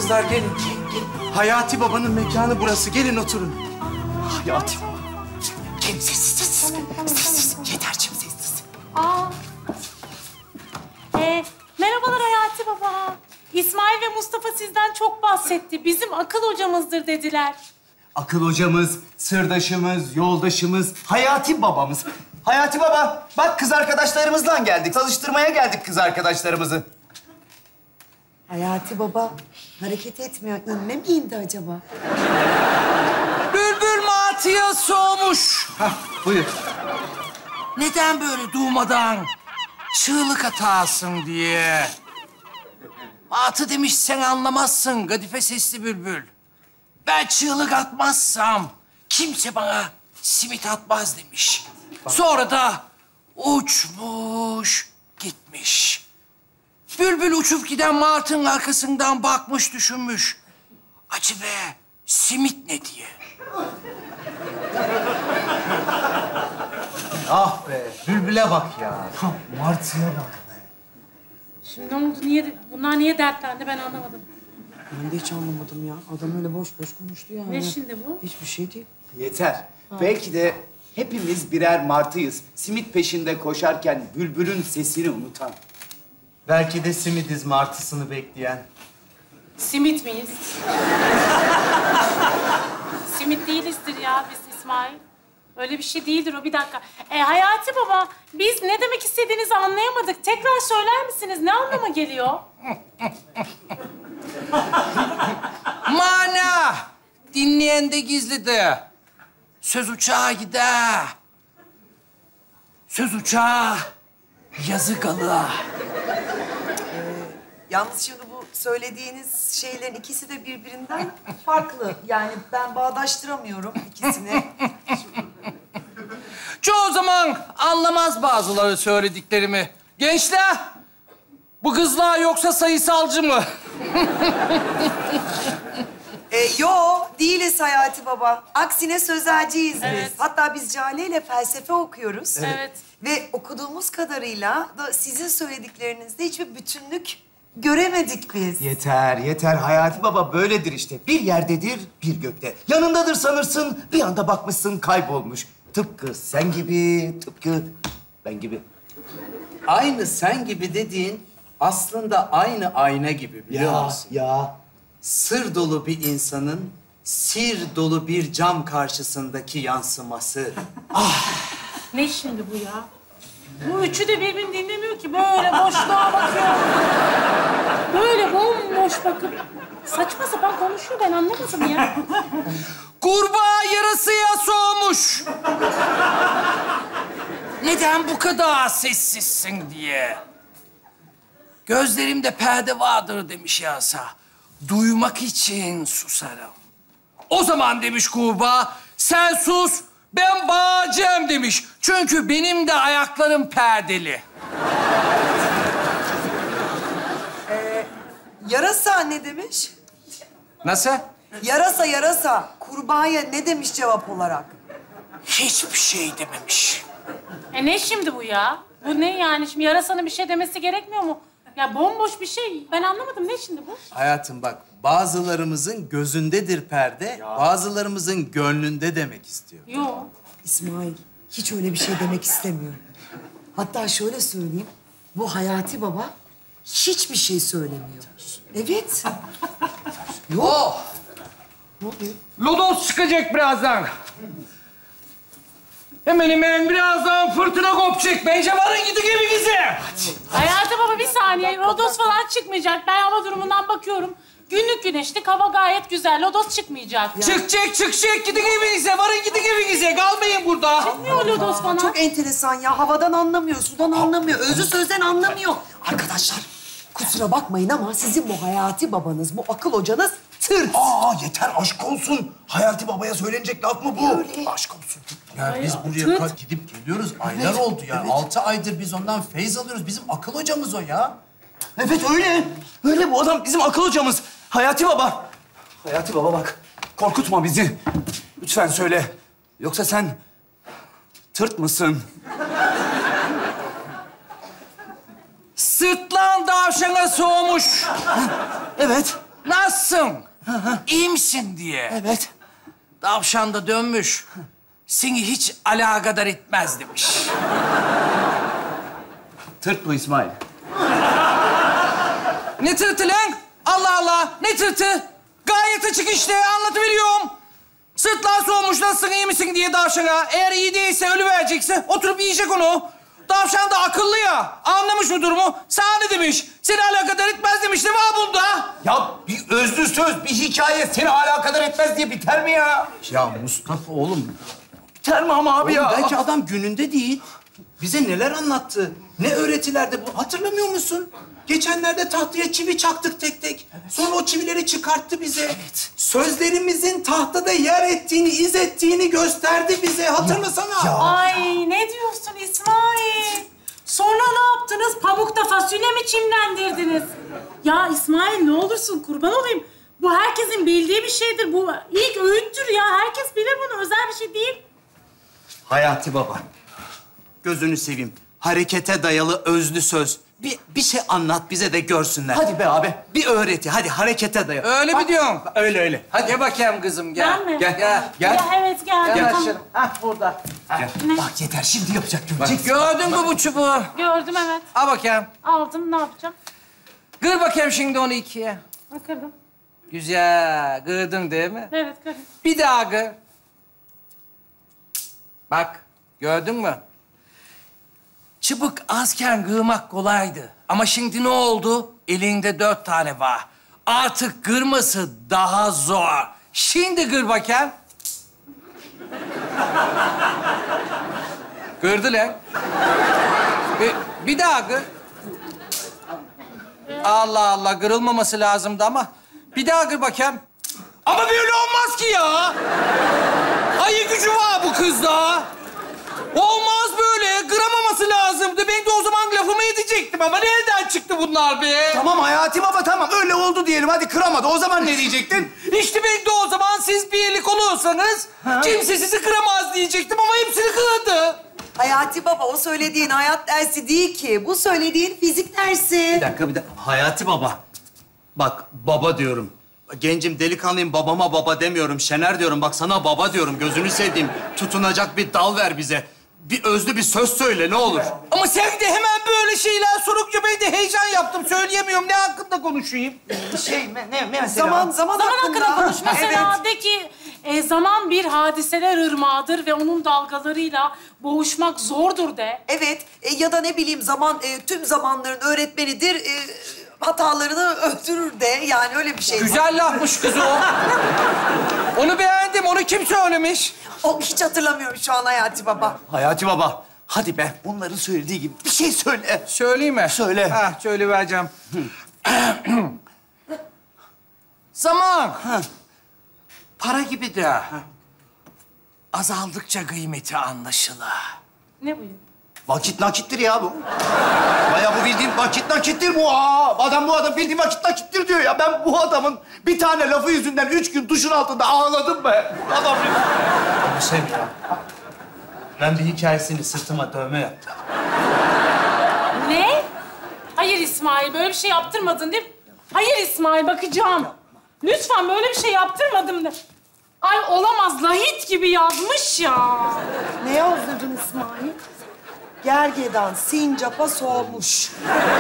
Kızlar gelin. Hayati Baba'nın mekanı burası. Gelin oturun. Hayati Baba. Gelin sessiz. Yeterciğim sessiz. Merhabalar Hayati Baba. İsmail ve Mustafa sizden çok bahsetti. Bizim akıl hocamızdır dediler. Akıl hocamız, sırdaşımız, yoldaşımız, Hayati Babamız. Hayati Baba, bak kız arkadaşlarımızla geldik. Çalıştırmaya geldik kız arkadaşlarımızı. Hayati Baba hareket etmiyor. İnme mi indi acaba? Bülbül matıya soğumuş. Buyur. Neden böyle durmadan çığlık atarsın diye. Matı demiş sen anlamazsın Gadife sesli bülbül. Ben çığlık atmazsam kimse bana simit atmaz demiş. Sonra da uçmuş gitmiş. Bülbül uçup giden martının arkasından bakmış düşünmüş. Acaba simit ne diye. Ah be, bülbüle bak ya. Martıya bak be. Şimdi ne oldu? Bunlar niye dertlendi ben anlamadım. Ben de hiç anlamadım ya. Adam öyle boş boş konuştu yani. Ne şimdi bu? Hiçbir şey değil. Yeter. Belki de hepimiz birer martıyız. Simit peşinde koşarken bülbülün sesini unutan. Belki de simidiz martısını bekleyen. Simit miyiz? Simit değilizdir ya biz İsmail. Öyle bir şey değildir o. Bir dakika. Hayati Baba, biz ne demek istediğinizi anlayamadık. Tekrar söyler misiniz? Ne anlama geliyor? Mana! Dinleyen de gizlidir. Söz uçağa gider. Söz uçağa, yazı galı. Yalnız şimdi bu söylediğiniz şeylerin ikisi de birbirinden farklı. Yani ben bağdaştıramıyorum ikisini. Çoğu zaman anlamaz bazıları söylediklerimi. Gençler, bu kızlar yoksa sayısalcı mı? Yo, değiliz Hayati Baba. Aksine sözelciyiz biz. Evet. Hatta biz Cale ile felsefe okuyoruz. Evet. Ve okuduğumuz kadarıyla da sizin söylediklerinizde hiçbir bütünlük göremedik biz. Yeter. Hayati Baba böyledir işte. Bir yerdedir, bir gökte. Yanındadır sanırsın, bir anda bakmışsın kaybolmuş. Tıpkı sen gibi, tıpkı ben gibi. Aynı sen gibi dediğin aslında aynı ayna gibi biliyor musun? Ya. Sır dolu bir insanın sir dolu bir cam karşısındaki yansıması. Ne şimdi bu ya? Bu üçü de birbirini dinlemiyor ki. Böyle boşluğa bakıyor. Böyle bomboş bakıp saçma sapan konuşuyor. Ben anlamadım ya. Kurbağa yarasıya soğumuş. Neden bu kadar sessizsin diye. Gözlerimde perde vardır demiş yasa. Duymak için susarım. O zaman demiş kurbağa, sen sus, ben bağıracağım demiş. Çünkü benim de ayaklarım perdeli. Yarasa ne demiş? Nasıl? Yarasa. Kurbağaya ne demiş cevap olarak? Hiçbir şey dememiş. Ne şimdi bu ya? Bu ne yani? Şimdi yarasanın bir şey demesi gerekmiyor mu? Ya bomboş bir şey. Ben anlamadım. Ne şimdi bu? Hayatım bak, bazılarımızın gözündedir perde, bazılarımızın gönlünde demek istiyor. Yok. İsmail, hiç öyle bir şey demek istemiyorum. Hatta şöyle söyleyeyim, bu Hayati Baba hiçbir şey söylemiyor. Evet. Oh! Ne oluyor? Lodos çıkacak birazdan. Hemen birazdan fırtına kopacak. Bence varın gidi gibi gizi. Hayati Baba bir saniye. Lodos falan çıkmayacak. Ben hava durumundan bakıyorum. Günlük güneşlik, hava gayet güzel. Lodos çıkmayacak. Çıkacak. Gidi gibi gizi. Varın gidi gibi gizi. Kalmayın burada. Çıkmıyor Lodos falan. Çok enteresan ya. Havadan anlamıyor, sudan anlamıyor, özü sözden anlamıyor. Arkadaşlar, kusura bakmayın ama sizin bu Hayati Babanız, bu akıl hocanız tırt. Yeter aşk olsun. Hayati Baba'ya söylenecek laf mı bu? Öyle. Aşk olsun. Ya biz buraya gidip geliyoruz, aylar oldu ya. 6 aydır biz ondan feyz alıyoruz. Bizim akıl hocamız o ya. Evet öyle. Öyle bu adam bizim akıl hocamız. Hayati Baba. Hayati Baba bak. Korkutma bizi. Lütfen söyle. Yoksa sen tırt mısın? Sırtlan davşana soğumuş. Evet. nasılsın? İyi misin diye. Evet. Tavşan da dönmüş. Seni hiç alakadar etmez demiş. Tırt bu İsmail. Ne tırtı lan? Allah Allah, ne tırtı? Gayet açık işte, anlatıveriyorum. Sırtlar soğumuş, nasılsın, iyi misin diye tavşana. Eğer iyi değilse, ölüverecekse oturup yiyecek onu. Tavşan da akıllı ya, anlamış bu durumu. Sana ne demiş? Seni alakadar etmez demiş, ne var bunda? Ya bir özlü söz, bir hikaye seni alakadar etmez diye biter mi ya? Ya Mustafa oğlum. Biter mi ama abi ya? Belki adam gününde değil. Bize neler anlattı? Ne öğretilerde bu? Hatırlamıyor musun? Geçenlerde tahtaya çivi çaktık tek tek. Sonra o çivileri çıkarttı bize. Evet. Sözlerimizin tahtada yer ettiğini, iz ettiğini gösterdi bize. Hatırlasana. Ay ne diyorsun İsmail? Sonra ne yaptınız? Pamukta fasulye mi çimlendirdiniz? Ya İsmail ne olursun kurban olayım. Bu herkesin bildiği bir şeydir. Bu ilk öğüttür ya. Herkes bilir bunu. Özel bir şey değil. Hayati baba. Gözünü seveyim. Harekete dayalı özlü söz. Bir şey anlat bize de görsünler. Hadi be abi. Bir öğreti. Hadi harekete dayalı. Öyle mi diyorsun? Öyle öyle. Hadi gel bakayım kızım, gel. Ben mi? Gel. Ya evet gel. Gel Tamam. aşkım. Hah, burada. Bak yeter, şimdi yapacak göreceksin. Gördün mü bu çubuğu? Gördüm evet. Al bakayım. Aldım ne yapacağım? Kır bakayım şimdi onu ikiye. Kırdım. Güzel. Kırdın değil mi? Evet kırdım. Bir daha kır. Bak, gördün mü? Çubuk azken kırmak kolaydı. Ama şimdi ne oldu? Elinde 4 tane var. Artık kırması daha zor. Şimdi kır bakayım. Kırdı lan. Bir daha kır. Allah Allah, kırılmaması lazımdı ama. Bir daha kır bakayım. Ama böyle olmaz ki ya. Ayı gücü var bu kızda. Olmaz böyle. Kıramaması lazımdı. Ben de o zaman lafımı edecektim ama nereden çıktı bunlar be? Tamam Hayati baba, tamam. Öyle oldu diyelim. Hadi kıramadı. O zaman ne diyecektin? İşte ben de o zaman siz birlik olursanız kimse sizi kıramaz diyecektim ama hepsini kırdı. Hayati baba, o söylediğin hayat dersi değil ki. Bu söylediğin fizik dersi. Bir dakika. Hayati baba. Bak baba diyorum. Gencim, delikanlıyım, babama baba demiyorum. Şener diyorum. Bak sana baba diyorum. Gözünü seveyim. Tutunacak bir dal ver bize. Bir özlü bir söz söyle ne olur. Ama sen de hemen böyle şeyler sorunca ben de heyecan yaptım. Söyleyemiyorum. Ne hakkında konuşayım? Ne mesela? Zaman Zaman hakkında konuş. Mesela Evet. de ki zaman bir hadiseler ırmağıdır ve onun dalgalarıyla boğuşmak zordur de. Evet, ya da ne bileyim zaman tüm zamanların öğretmenidir. Hatalarını öldürür de. Yani öyle bir şey. Güzel lafmış kız o. Onu beğendim. Onu kim söylemiş? O hiç hatırlamıyorum şu an Hayati baba. Hayati baba, hadi be. Onların söylediği gibi bir şey söyle. Söyleyeyim mi? Söyle. Ha, söyleyivereceğim. Zaman. Para gibi de. Azaldıkça kıymeti anlaşılır. Ne bu ya? Vakit nakittir ya bu. Bayağı bu bildiğin vakit nakittir bu. Bu adam bildiğin vakit nakittir diyor ya. Ben bu adamın bir tane lafı yüzünden 3 gün duşun altında ağladım be. Adam Şey ya. Ben bir hikayesini sırtıma dövme yaptım. Ne? Hayır İsmail, böyle bir şey yaptırmadın değil mi? Hayır İsmail, bakacağım. Lütfen böyle bir şey yaptırmadım de. Ay olamaz, lahit gibi yazmış ya. Ne yazdırdın İsmail? Gergedan sincapa soğumuş.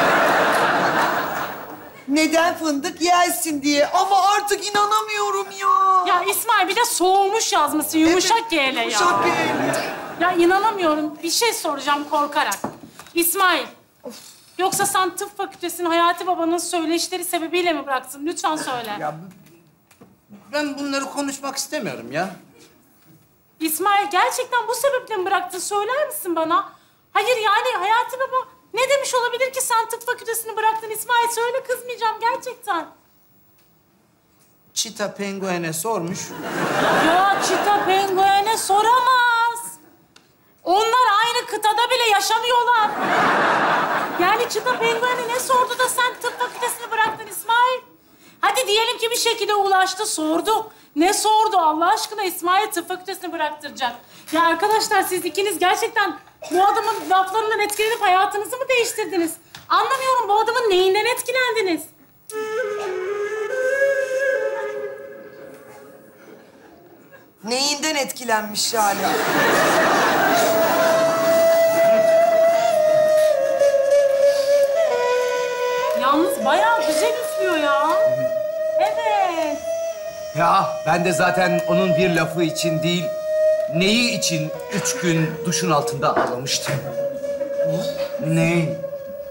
Neden fındık yersin diye. Ama artık inanamıyorum ya. Ya İsmail bir de soğumuş yazmışsın, yumuşak Evet, G'yle ya. Yumuşak G'yle. Ya inanamıyorum, bir şey soracağım korkarak. İsmail, yoksa sen tıp fakültesini Hayati babanın söyleşileri sebebiyle mi bıraktın? Lütfen söyle. Ya ben bunları konuşmak istemiyorum ya. İsmail, gerçekten bu sebeple mi bıraktın? Söyler misin bana? Hayır yani Hayati baba ne demiş olabilir ki sen tıp fakültesini bıraktın İsmail? Söyle, kızmayacağım gerçekten. Çita penguene sormuş. Ya çita penguene soramaz. Onlar aynı kıtada bile yaşamıyorlar. Yani çita penguene ne sordu da sen tıp fakültesini bıraktın İsmail? Hadi diyelim ki bir şekilde ulaştı, sordu. Ne sordu Allah aşkına İsmail tıp fakültesini bıraktıracak? Ya arkadaşlar siz ikiniz gerçekten bu adamın laflarından etkilenip hayatınızı mı değiştirdiniz? Anlamıyorum, bu adamın neyinden etkilendiniz? Neyinden etkilenmiş yani? Yalnız bayağı güzel üflüyor ya. Evet. Ya ben de zaten onun bir lafı için değil, neyi için 3 gün duşun altında ağlamıştım. Ne?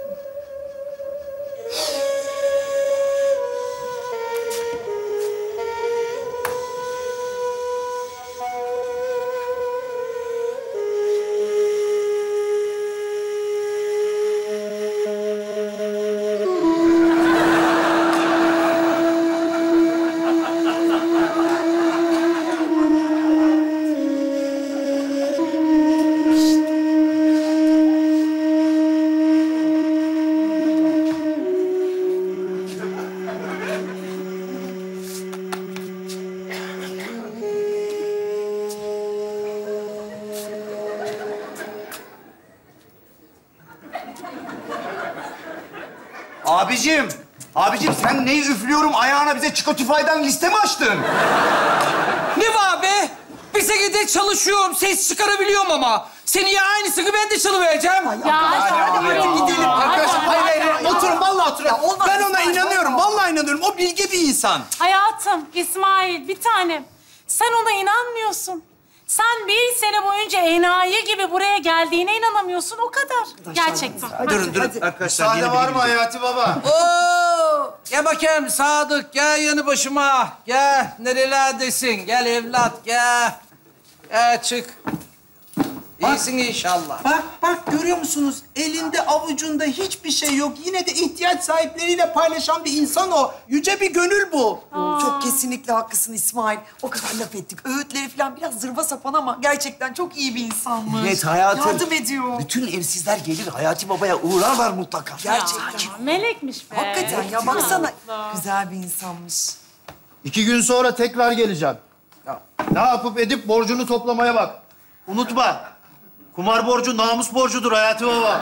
Abicim sen neyi üflüyorum ayağına bize Spotify'dan liste mi açtın? Ne var be? Bir şekilde çalışıyorum, ses çıkarabiliyorum ama. Seni ya aynısını ben de çalıvereceğim. Hadi Gidelim arkadaşlar. Hayır. Oturun, vallahi oturun. olmaz Ben ona İsmail, inanıyorum, vallahi inanıyorum. O bilge bir insan. Hayatım, İsmail, bir tanem. Sen ona inanmıyorsun. Sen bir sene boyunca enayi gibi buraya geldiğine inanamıyorsun, o kadar. Gerçekten. Durun arkadaşlar. Sade var mı Hayati Baba? Oo! Gel bakayım Sadık, gel yanı başıma. Gel, nerelerdesin? Gel evlat, gel. Gel çık. İyisin inşallah. Bak görüyor musunuz? Elinde avucunda hiçbir şey yok. Yine de ihtiyaç sahipleriyle paylaşan bir insan o. Yüce bir gönül bu. Çok kesinlikle haklısın İsmail. O kadar laf ettik. Öğütleri falan biraz zırva sapan ama gerçekten çok iyi bir insanmış. Evet hayatım. Yardım ediyor. Bütün evsizler gelir Hayati Baba'ya uğrarlar mutlaka. Gerçekten. Melekmiş be. Hakikaten ya baksana. Güzel bir insanmış. 2 gün sonra tekrar geleceğim. Ne yapıp edip borcunu toplamaya bak. Unutma. Kumar borcu namus borcudur Hayati Baba.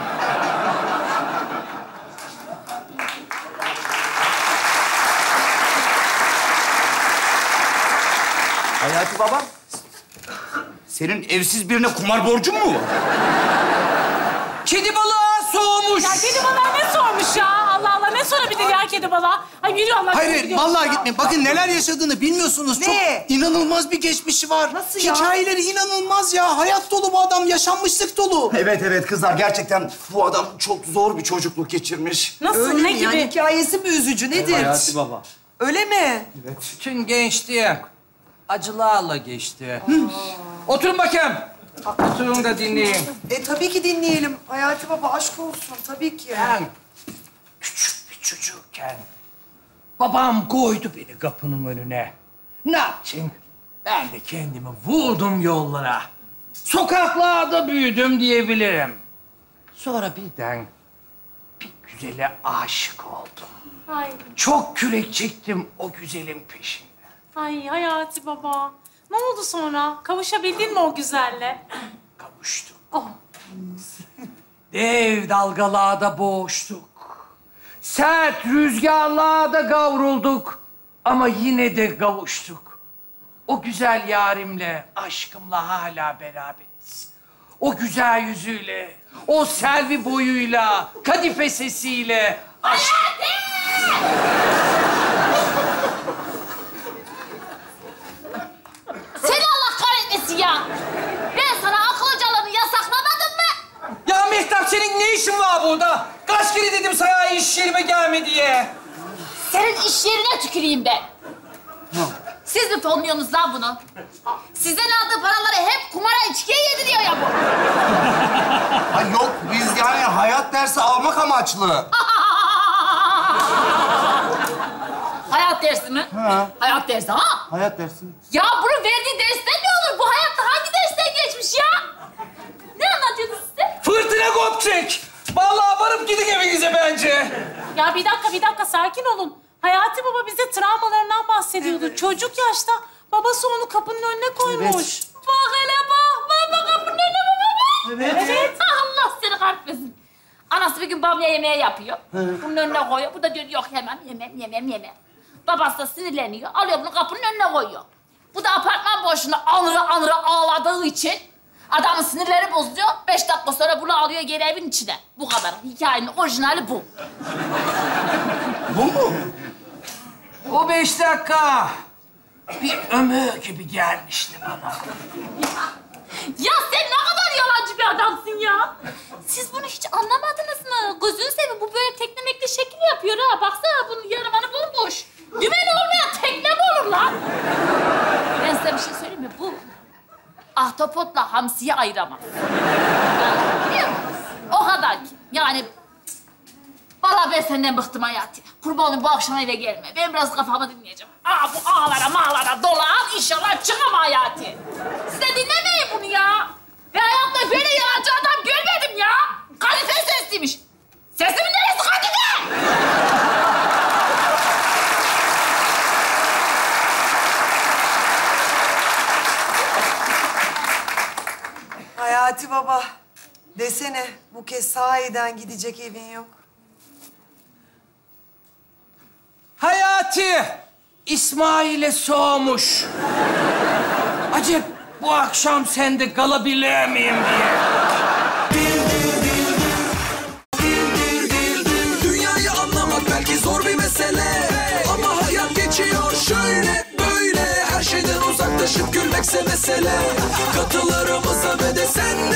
Hayati Baba, senin evsiz birine kumar borcun mu var? Kedi balığı soğumuş. Ya kedi balığa ne sormuş ya? Allah Allah, ne sorabilir ya kedi balığa? Ay yürü Allah. Hayır, yürü, vallahi ya. gitmeyin. Bakın neler yaşadığını bilmiyorsunuz. Ne? Çok inanılmaz bir geçmişi var. Nasıl ya? Hikayeleri inanılmaz ya. Hayat dolu bu adam, yaşanmışlık dolu. Evet kızlar gerçekten bu adam çok zor bir çocukluk geçirmiş. Nasıl, Öyle ne mi? gibi? Yani hikayesi mi üzücü? Nedir? Baba. Öyle mi? Bütün gençliğim acılarla geçti. Oturun bakayım. Oturun da dinleyin. Tabii ki dinleyelim. Hayati Baba aşk olsun. Tabii ki. Ben küçük bir çocukken babam koydu beni kapının önüne. Ne yapayım? Ben de kendimi vurdum yollara. Sokaklarda büyüdüm diyebilirim. Sonra birden bir güzele aşık oldum. Ay, Çok kürek çektim o güzelin peşinde. ay Hayati baba. Ne oldu sonra? Kavuşabildin mi o güzelle? Kavuştuk. Oh. Dev dalgalarda boğuştuk. Sert rüzgarlarda kavrulduk. Ama yine de kavuştuk. O güzel yarimle, aşkımla hala beraberiz. O güzel yüzüyle, o selvi boyuyla, kadife sesiyle... Seni Allah kahretmesin ya! Ben sana akıl hocalarını yasaklamadım mı? Ya Mehtap, senin ne işin var burada? Kaç kere dedim sana iş yerime gelme diye. Senin iş yerine tüküreyim ben. Siz mi fonluyorsunuz lan bunu? Sizden aldığı paraları hep kumara içkiye yediriyor ya bu. Ha yok biz yani hayat dersi almak amaçlı. Hayat dersi mi? Ha. Hayat dersi ha? Hayat dersin. Ya bunun verdiği dersten ne olur? Bu hayatta hangi dersten geçmiş ya? Ne anlatıyorsunuz size? Fırtına kopacak. Vallahi varıp gidin evinize bence. Ya bir dakika sakin olun. Hayati baba bize travmalarından bahsediyordu. Çocuk yaşta babası onu kapının önüne koymuş. Bak hele bak. Baba kapının önüne baba. Evet. Allah seni kahretmesin. Anası bir gün bamya yemeği yapıyor. Bunun önüne koyuyor. Bu da diyor yok yemem. Babası da sinirleniyor. Alıyor bunu kapının önüne koyuyor. Bu da apartman boşluğunda anıra ağladığı için adamın sinirleri bozuluyor. 5 dakika sonra bunu alıyor geri evin içine. Bu kadar. Hikayenin orijinali bu. Bu mu? O 5 dakika bir ömür gibi gelmişti bana. Ya sen ne kadar yalancı bir adamsın ya. Siz bunu hiç anlamadınız mı? Gözünü seveyim, bu böyle tekne mekne şekil yapıyor ha. Baksana bunun yarımanı bomboş. Dümen olmayan tekne mi olur lan? Ben size bir şey söyleyeyim mi? Bu ahtapotla hamsiyi ayıramaz. Biliyor musunuz? O kadar ki. Yani vallahi ben senden bıktım Hayati. Kurbanım bu akşam eve gelme. Ben biraz kafamı dinleyeceğim. Bu ağlara mağlara dolan inşallah çıkam Hayati. Siz de dinlemeyin bunu ya. Ben hayatımda böyle yalancı adam görmedim ya. Kalife sesliymiş. Sesimin neresi kalife? Hayati baba, desene bu kez sahiden gidecek evin yok. Hayati İsmail'e soğumuş. Acep bu akşam sende kalabilir miyim diye. Dünyayı anlamak belki zor bir mesele, ama hayat geçiyor şöyle böyle. Her şeyden uzaklaşıp gülmekse mesele. Katılarımıza ve de sen